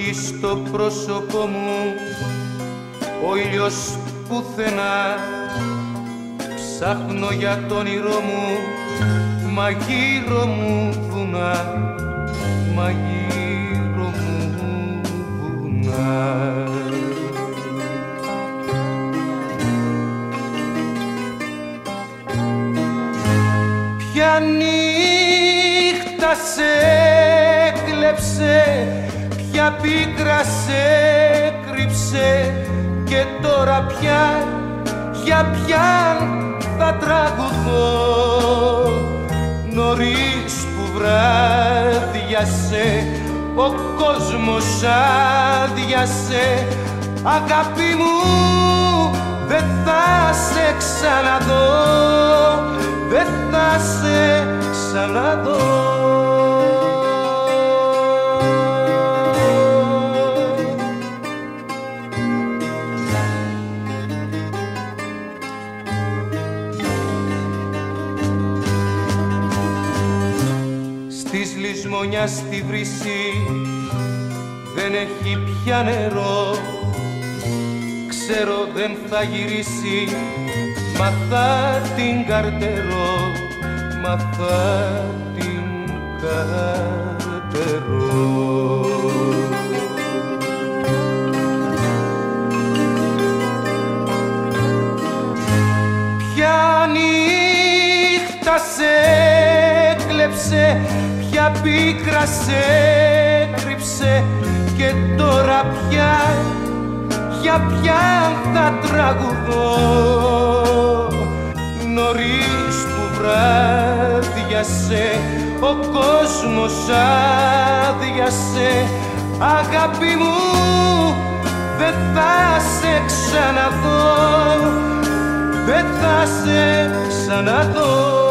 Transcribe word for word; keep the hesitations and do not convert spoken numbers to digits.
βροχή στο πρόσωπο μου, ο ήλιος πουθενά. Ψάχνω για το όνειρό μου, μα γύρω μου βουνά, μα γύρω μου βουνά. Ποια νύχτα σε έκλεψε, ποια πίκρα σε κρύψε, και τώρα πια, για ποιαν θα τραγουδώ. Νωρίς που βράδιασε, ο κόσμος άδειασε, αγάπη μου δεν θα σε ξαναδώ, δεν θα σε ξαναδώ. Της λησμονιάς στη βρύση δεν έχει πια νερό, ξέρω δεν θα γυρίσει, μα θα την καρτερώ, μα θα την καρτερώ. Ποια νύχτα σε έκλεψε, ποια πίκρα σε κρύψε, και τώρα πια, για ποιαν θα τραγουδώ. Νωρίς που βράδιασε, ο κόσμος άδειασε, αγάπη μου δεν θα σε ξαναδώ, δεν θα σε ξαναδώ.